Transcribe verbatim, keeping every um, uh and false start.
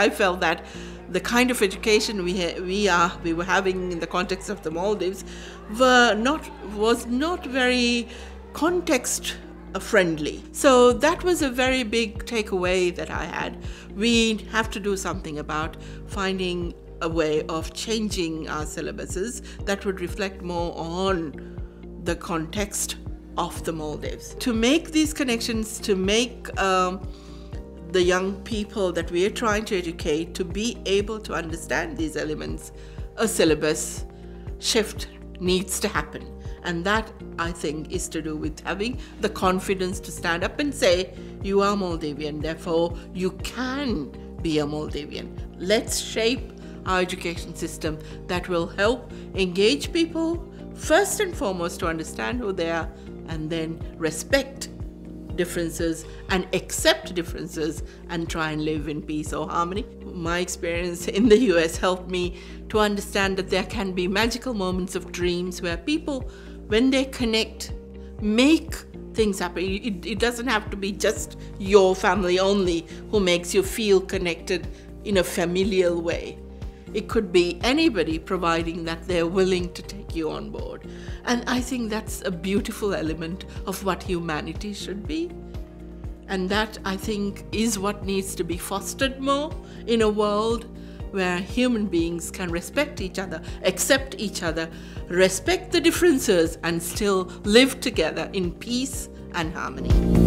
I felt that the kind of education we ha- we are we were having in the context of the Maldives were not was not very context friendly. So that was a very big takeaway that I had. We have to do something about finding a way of changing our syllabuses that would reflect more on the context of the Maldives. To make these connections, to make um, the young people that we are trying to educate to be able to understand these elements, a syllabus shift needs to happen. And that, I think, is to do with having the confidence to stand up and say, you are Maldivian, therefore you can be a Maldivian. Let's shape our education system that will help engage people, first and foremost, to understand who they are, and then respect differences and accept differences and try and live in peace or harmony. My experience in the U S helped me to understand that there can be magical moments of dreams where people, when they connect, make things happen. It, it doesn't have to be just your family only who makes you feel connected in a familial way. It could be anybody, providing that they're willing to take you on board. And I think that's a beautiful element of what humanity should be. And that, I think, is what needs to be fostered more in a world where human beings can respect each other, accept each other, respect the differences, and still live together in peace and harmony.